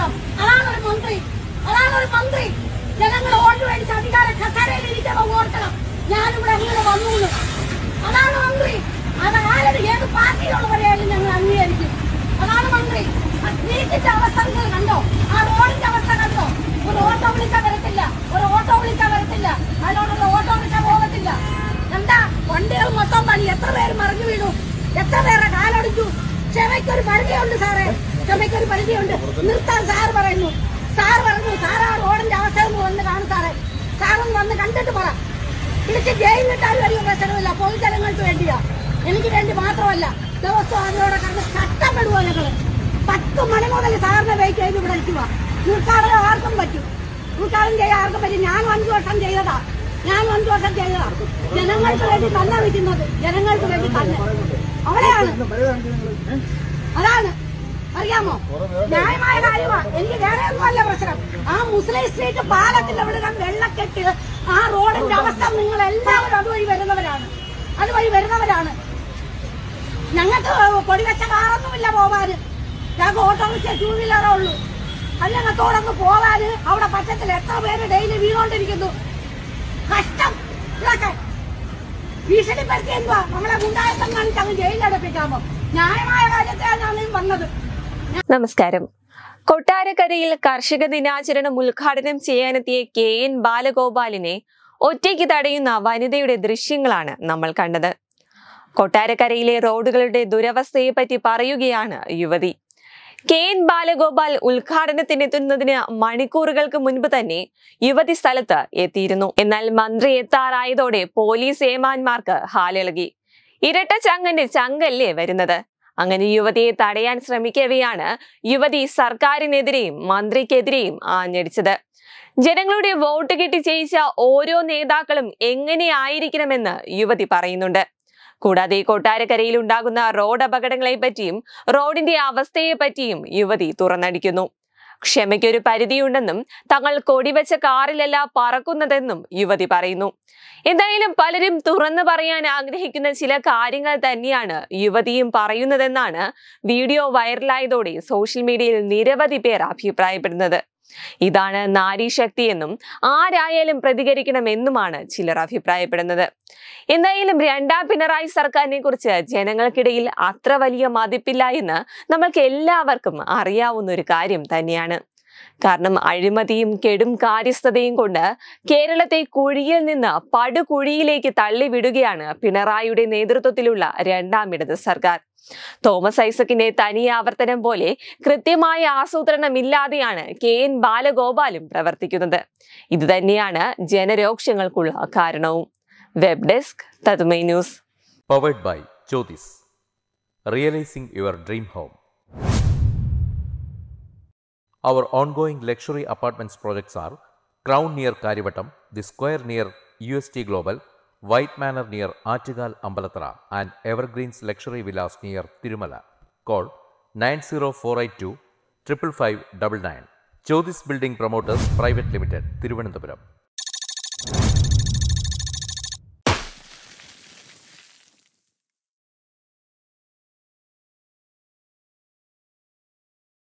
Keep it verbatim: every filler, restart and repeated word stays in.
കൊടുക്കണം. അതാണ് ഒരു മന്ത്രി, അതാണ് ഒരു മന്ത്രി. ജനങ്ങൾ വോട്ട് മേടിച്ച് അധികാര കസേരയിൽ ഇരിക്കുമ്പോൾ ഓർക്കണം ഞാനിവിടെ എങ്ങനെ വന്നു. അതാണ് മന്ത്രി. അത് ആരും ഏത് പാർട്ടിയിലുള്ളവരെയായാലും ഞങ്ങൾ അംഗീകരിക്കും. അതാണ് മന്ത്രി. നീറ്റിന്റെ അവസ്ഥ നിങ്ങൾ കണ്ടോ? ആ റോഡിന്റെ അവസ്ഥ കണ്ടോ? ഒരു ഓട്ടോ വിളിക്കാൻ വരത്തില്ല, ഒരു ഓട്ടോ വിളിക്കാൻ വരത്തില്ല, അതിനോടുള്ള ഓട്ടോ വിളിക്കാൻ പോകത്തില്ല. എന്താ വണ്ടികൾ മൊത്തം പണി. എത്ര പേര് മറിഞ്ഞു വീണു, എത്ര പേരെ കാലൊടിച്ചു. ക്ഷമയ്ക്കൊരു പരിധിയുണ്ട് സാറേ, ക്ഷമയ്ക്കൊരു പരിധിയുണ്ട്. നിർത്താൻ സാർ പറയുന്നു. സാർ പറഞ്ഞു സാർ ആ റോഡിന്റെ അവസ്ഥ ഒന്ന് വന്ന് കാണും സാറേ. സാറൊന്ന് വന്ന് കണ്ടിട്ട് പറ. വിളിച്ച് ജയിലിട്ടാലും വലിയ പ്രശ്നമില്ല. പൊതുജനങ്ങൾക്ക് വേണ്ടിയാ, എനിക്ക് വേണ്ടി മാത്രമല്ല. ദിവസവും അതിലൂടെ കണ്ട് കഷ്ടപ്പെടുക ഞങ്ങള്. പത്ത് മണി മുതൽ സാറിനെ വെയിറ്റ് ചെയ്ത് ഇവിടെ ഇരിക്കുക. ഉദ്ഘാടനം ആർക്കും പറ്റും, ഉദ്ഘാടനം ചെയ്യാൻ ആർക്കും പറ്റും. ഞാൻ അഞ്ചു വർഷം ചെയ്തതാ, ഞാൻ അഞ്ചു വർഷം ചെയ്തതാ. ജനങ്ങൾക്ക് വേണ്ടി തന്നെ വിൽക്കുന്നത്, ജനങ്ങൾക്ക് വേണ്ടി തന്നെ. അവിടെയാണ്, അതാണ് അറിയാമോ? ന്യായമായ കാര്യമാണ്. എനിക്ക് വേറെ ഒന്നുമല്ല പ്രശ്നം. ആ മുസ്ലിം സ്ട്രീറ്റ് പാലത്തിൽ അവിടെ വെള്ളക്കെട്ട്, ആ റോഡിന്റെ അവസ്ഥ നിങ്ങൾ എല്ലാവരും അതുവഴി വരുന്നവരാണ്, അതുവഴി വരുന്നവരാണ്. ഞങ്ങൾക്ക് കൊടിവെച്ച കാറൊന്നുമില്ല പോവാന്. ഞങ്ങൾക്ക് ഓട്ടോറിക്ഷ ടൂ വീലറേ ഉള്ളൂ. അതിനകത്തോടൊന്ന് പോവാന് അവിടെ പച്ചത്തിൽ എത്ര പേര് ഡെയിലി വീണോണ്ടിരിക്കുന്നു. കഷ്ടം. ഇതൊക്കെ ഭീഷണിപ്പെടുത്തി എന്തുവാ നമ്മളെ ഗുണ്ടായസം കാണിച്ച് അങ്ങ് ജയിലിലടപ്പിക്കാമോ? ന്യായമായ കാര്യത്തിലാണ് വന്നത്. നമസ്കാരം. കൊട്ടാരക്കരയിൽ കർഷക ദിനാചരണം ഉദ്ഘാടനം ചെയ്യാനെത്തിയ കെ എൻ ബാലഗോപാലിനെ ഒറ്റയ്ക്ക് തടയുന്ന വനിതയുടെ ദൃശ്യങ്ങളാണ് നമ്മൾ കണ്ടത്. കൊട്ടാരക്കരയിലെ റോഡുകളുടെ ദുരവസ്ഥയെപ്പറ്റി പറയുകയാണ് യുവതി. കെ എൻ ബാലഗോപാൽ ഉദ്ഘാടനത്തിനെത്തുന്നതിന് മണിക്കൂറുകൾക്ക് മുൻപ് തന്നെ യുവതി സ്ഥലത്ത് എത്തിയിരുന്നു. എന്നാൽ മന്ത്രി എത്താറായതോടെ പോലീസ് ഏമാന്മാർക്ക് ഹാലിളകി. ഇരട്ട ചങ്കന്റെ ചങ്കല്ലേ വരുന്നത്. അങ്ങനെ യുവതിയെ തടയാൻ ശ്രമിക്കവെയാണ് യുവതി സർക്കാരിനെതിരെയും മന്ത്രിക്കെതിരെയും ആഞ്ഞടിച്ചത്. ജനങ്ങളുടെ വോട്ട് കിട്ടി ജയിച്ച ഓരോ നേതാക്കളും എങ്ങനെയായിരിക്കണമെന്ന് യുവതി പറയുന്നുണ്ട്. കൂടാതെ കൊട്ടാരക്കരയിൽ ഉണ്ടാകുന്ന റോഡ് അപകടങ്ങളെ പറ്റിയും റോഡിന്റെ അവസ്ഥയെ പറ്റിയും യുവതി തുറന്നടിക്കുന്നു. ക്ഷമയ്ക്കൊരു പരിധിയുണ്ടെന്നും തങ്ങൾ കൊടിവെച്ച കാറിലല്ല പറക്കുന്നതെന്നും യുവതി പറയുന്നു. എന്തായാലും പലരും തുറന്നു പറയാൻ ആഗ്രഹിക്കുന്ന ചില കാര്യങ്ങൾ തന്നെയാണ് യുവതിയും പറയുന്നതെന്നാണ് വീഡിയോ വൈറലായതോടെ സോഷ്യൽ മീഡിയയിൽ നിരവധി പേർ അഭിപ്രായപ്പെടുന്നത്. ഇതാണ് നാരീശക്തി എന്നും ആരായാലും പ്രതികരിക്കണമെന്നുമാണ് ചിലർ അഭിപ്രായപ്പെടുന്നത്. എന്തായാലും രണ്ടാം പിണറായി സർക്കാരിനെ കുറിച്ച് ജനങ്ങൾക്കിടയിൽ അത്ര വലിയ മതിപ്പില്ല എന്ന് നമ്മൾക്ക് എല്ലാവർക്കും അറിയാവുന്ന ഒരു കാര്യം തന്നെയാണ്. കാരണം അഴിമതിയും കെടും കാര്യസ്ഥതയും കൊണ്ട് കേരളത്തെ കുഴിയിൽ നിന്ന് പടുകുഴിയിലേക്ക് തള്ളിവിടുകയാണ് പിണറായിയുടെ നേതൃത്വത്തിലുള്ള രണ്ടാം ഇടത് സർക്കാർ. തോമസ് ഐസക്കിന്റെ തനി ആവർത്തനം പോലെ കൃത്യമായ ആസൂത്രണമില്ലാതെയാണ് കെ എൻ ബാലഗോപാലും പ്രവർത്തിക്കുന്നത്. ഇത് തന്നെയാണ് ജനരോക്ഷങ്ങൾക്കുള്ള കാരണവും. വെബ് ഡെസ്ക് തത്മൈ news. Powered by Jyothis, realising your dream home. Our ongoing luxury apartments projects are Crown near Karivattam, The Square near U S T Global, White Manor near Aattugal Ambalathara, and Evergreens Luxury Villas near Tirumala. Call nine zero four eight two five five five nine nine. Jyothis Building Promoters Private Limited, Thiruvananthapuram.